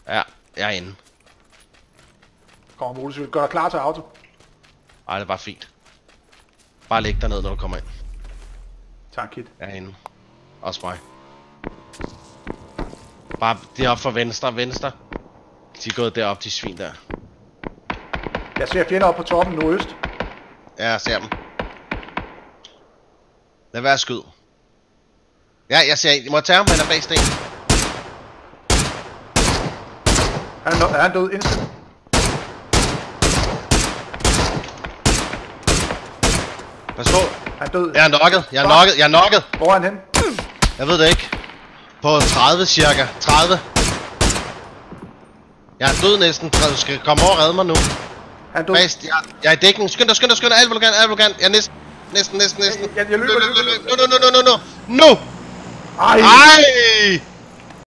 Ja, jeg er inde. Kommer motorcykel. Gør dig klar til auto. Ej, det er bare fint. Bare læg dig ned, når du kommer ind. Tankkit. Jeg er inde. Også mig. Bare deroppe for venstre. De er gået derop, de svin der. Jeg ser fjender op på toppen nordøst. Ja, jeg ser dem. Lad være at skyde. Ja, jeg ser en. I må tage ham, han er bag sten. Er han død instant? Pas på. Han er død. Jeg er knocket. Hvor er han hen? Jeg ved det ikke. På 30 cirka. 30. Jeg er død næsten. Du skal komme over og redde mig nu. Han er død. Bast, jeg er i dækning. Skynd dig. Alt hvad du kan. Jeg er næsten. Jeg løber. Nu! Ej! Ej!